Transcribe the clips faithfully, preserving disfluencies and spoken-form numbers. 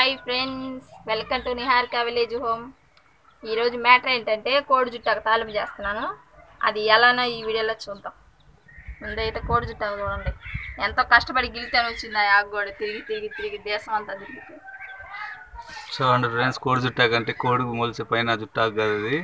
Hi friends, welcome to Niharika village home. ఈరోజు matter ఏంటంటే కోడి జుట్టాకు తాలింపు చేస్తున్నాను. అది ఎలానో ఈ వీడియోలో చూద్దాం. ముందైతే కోడి జుట్టాకు చూడండి, ఎంతో కష్టపడి గిలితేనే వచ్చింది. ఆ ఆకుగోడ తిరిగి తిరిగి తిరిగి దేశం అంతా తిరిగి చూడండి ఫ్రెండ్స్, కోడి జుట్టాకు అంటే కోడికి మొలిసే పైన జుట్టాకు కాదు ఇది.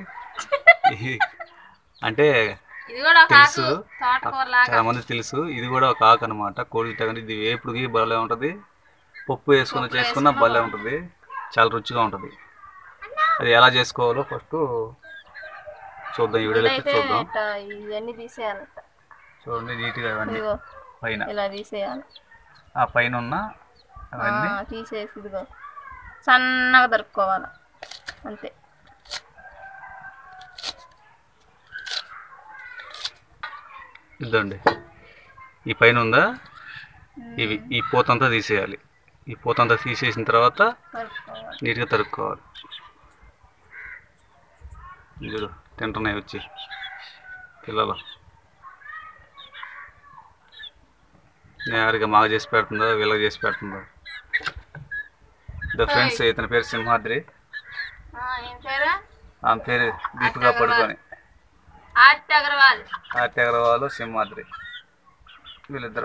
అంటే ఇది కూడా తెలుసు, తోటకూరలాగా చాలా మంది తెలుసు. ఇది కూడా ఒక ఆకు అనమాట. కోడి జుట్టాకు అంటే ఇది వేపుడుకి భలే ఉంటుంది. పప్పు వేసుకుని చేసుకున్న భలే ఉంటుంది, చాలా రుచిగా ఉంటుంది. అది ఎలా చేసుకోవాలో ఫస్ట్ చూద్దాం, ఈ వీడియోలో చూద్దాం. ఇవన్నీ తీసేయాలంట. చూడండి నీట్గా అవన్నీ పైన ఇలా తీసేయాలి. ఆ పైన ఉన్న అవన్నీ తీసేసి ఇదిగో సన్నగా దొరుకుకోవాలి అంతే. ఇదండి ఈ పైన ఉందా, ఇవి ఈ పూతంతా తీసేయాలి. ఈ పూతంతా తీసేసిన తర్వాత నీట్గా తరుక్కోవాలి. చూడు తింటున్నాయి వచ్చి పిల్లలు. నేరుగా మాకు చేసి పెడుతుందో వీళ్ళకి చేసి పెడుతుందో. ద ఫ్రెండ్స్, ఇతని పేరు సింహాద్రి, ఆమె పేరు దీపికా పడుకొని. ఆర్తి అగర్వాల్ ఆర్తి అగర్వాల్ సింహాద్రి, వీళ్ళిద్దరు.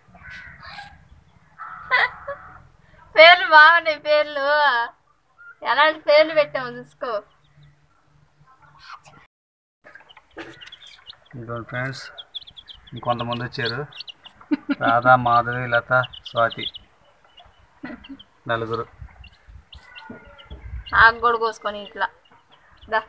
పేర్లు బాగున్నాయి, పేర్లు ఎలాంటి పేర్లు పెట్టాము చూసుకో. ఇంకోటి ఫ్రెండ్స్, ఇంకొంతమంది వచ్చారు. రాధా, మాధవి, లత, స్వాతి, నలుగురు. ఆకు కూడా కోసుకొని ఇట్లా దా.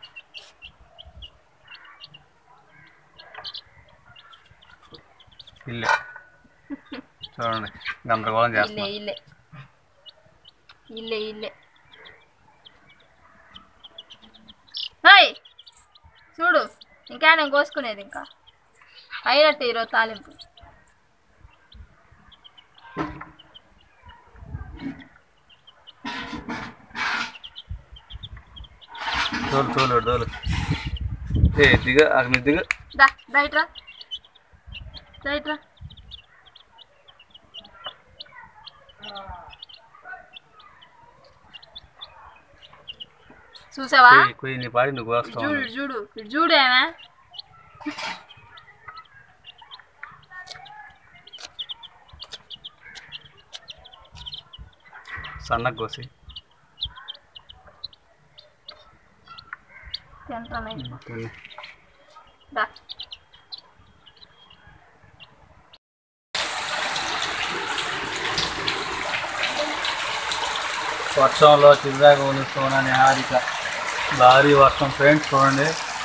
ఇల్లే చూడండి, గందరగోళం చేస్తున్నా. ఇల్లే ఇల్లే ఇల్లే హాయ్ చూడు, ఇంకా నేను కోసుకునేది ఇంకా అయినట్టు ఈరోజు తాలింపు. తోలు తోలు తోలు ఏ దిగ అక్కడ దిగ దా రైట్రా రైట్రా. చూసావా, నీ పాడి నువ్వు వస్తావు. చూడు చూడు ఇటు చూడేనా. సన్నగా కోసి వర్షంలో చిరుదాగా ఉనిస్తున్నా నిహారిక. భారీ వర్షం ఫ్రెండ్స్, చూడండి.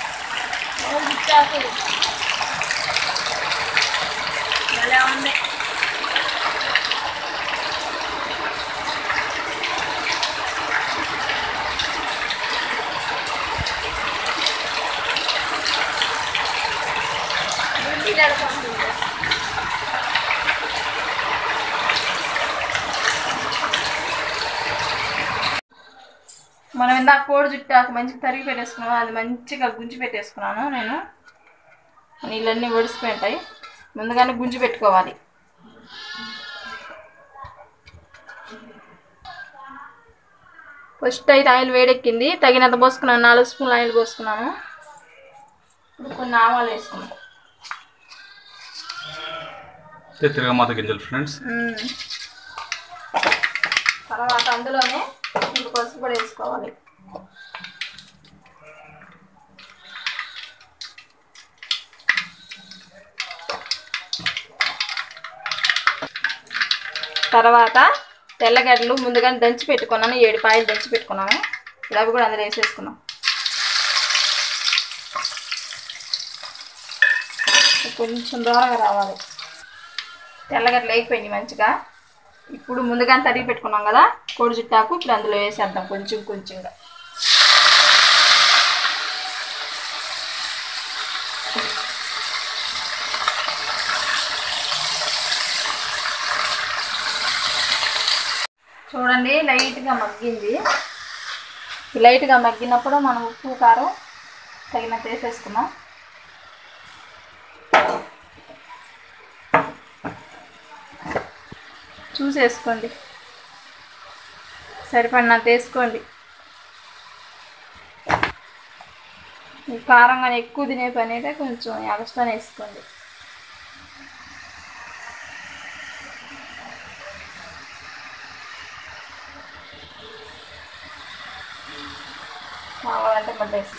మనం ఇందాక కోడి జుట్టాకు మంచిగా తరిగి పెట్టేసుకున్నాము, అది మంచిగా గుంజి పెట్టేసుకున్నాను నేను. నీళ్ళన్నీ ఒడిసిపోయింటాయి, ముందుగానే గుంజి పెట్టుకోవాలి. ఫస్ట్ అయితే ఆయిల్ వేడెక్కింది, తగినంత పోసుకున్నాను. నాలుగు స్పూన్లు ఆయిల్ పోసుకున్నాను. ఇప్పుడు కొన్ని ఆవాలు వేసుకున్నాను. తిరగమాత గింజలు ఫ్రెండ్స్. తర్వాత అందులోనే ఇంక పసుపు కూడా వేసుకోవాలి. తర్వాత తెల్లగడ్డలు ముందుగానే దంచి పెట్టుకున్నాను, ఏడు పాయలు దంచి పెట్టుకున్నాను. అవి కూడా అందులో వేసేసుకున్నాం. కొంచెం దూరంగా రావాలి. తెల్లగడ్డలు అయిపోయింది మంచిగా. ఇప్పుడు ముందుగానే తరిగి పెట్టుకున్నాం కదా కోడి జుట్టాకు, ఇప్పుడు అందులో వేసేద్దాం కొంచెం కొంచెంగా. చూడండి, లైట్గా మగ్గింది. లైట్గా మగ్గినప్పుడు మనం ఉప్పు కారం తగినంత వేసేసుకున్నాం. చూసేసుకోండి. సరిపడినంత వేసుకోండి. కారంగా ఎక్కువ తినే పని అయితే కొంచెం ఎక్స్ట్రానే వేసుకోండి. కావాలంటే మళ్ళీ వేసి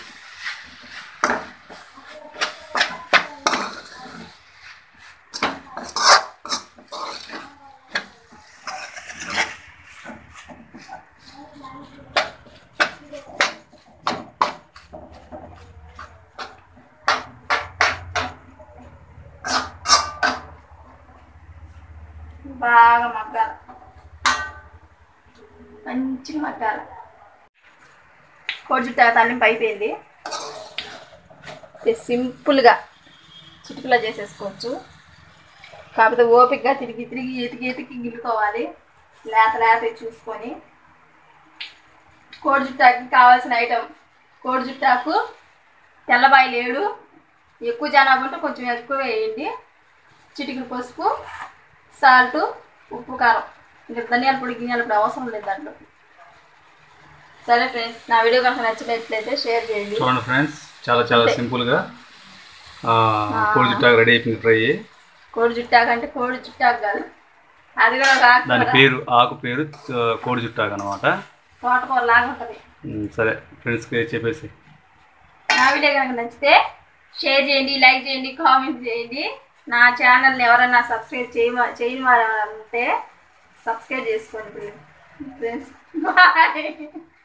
బాగా మగ్గాలి, మంచిగా మగ్గాలి. కోడిజుట్టాకు తాలింపు అయిపోయింది. సింపుల్గా చిటికలో చేసేసుకోవచ్చు. కాకపోతే ఓపికగా తిరిగి తిరిగి ఎతికి ఎతికి గిల్లుకోవాలి, లేత లేత చూసుకొని. కోడిజుట్టాకు కావాల్సిన ఐటెం కోడిజుట్టాకు, తెల్లబాయలు ఏడు, ఎక్కువ జనాభా ఉంటే కొంచెం ఎక్కువ వేయండి, చిటికెడు పసుపు, సాల్ట్, ఉప్పు, కారం. ఇంకా ధనియాల పొడి గిన్నెల పొడి అవసరం లేదు దాంట్లో. సరే ఫ్రెండ్స్, నా వీడియో కనుక నచ్చినట్లయితే షేర్ చేయండి. చూడండి ఫ్రెండ్స్, చాలా చాలా సింపుల్గా కోడిజుట్టాకు రెడీ అయిపోయింది ఫ్రై. కోడిజుట్టాకు అంటే కోడి జుట్టాకు కాదు, అది కూడా దాని పేరు, ఆకు పేరు కోడిజుట్టాకు అనమాట. తోటకూర లాగా ఉంటుంది. సరే ఫ్రెండ్స్కి చెప్పేసి, నా వీడియో కనుక నచ్చితే షేర్ చేయండి, లైక్ చేయండి, కామెంట్ చేయండి. నా ఛానల్ని ఎవరైనా సబ్స్క్రైబ్ చేయ చేయని వారు ఉంటే సబ్స్క్రైబ్ చేసుకోండి ఫ్రెండ్స్. బాయ్.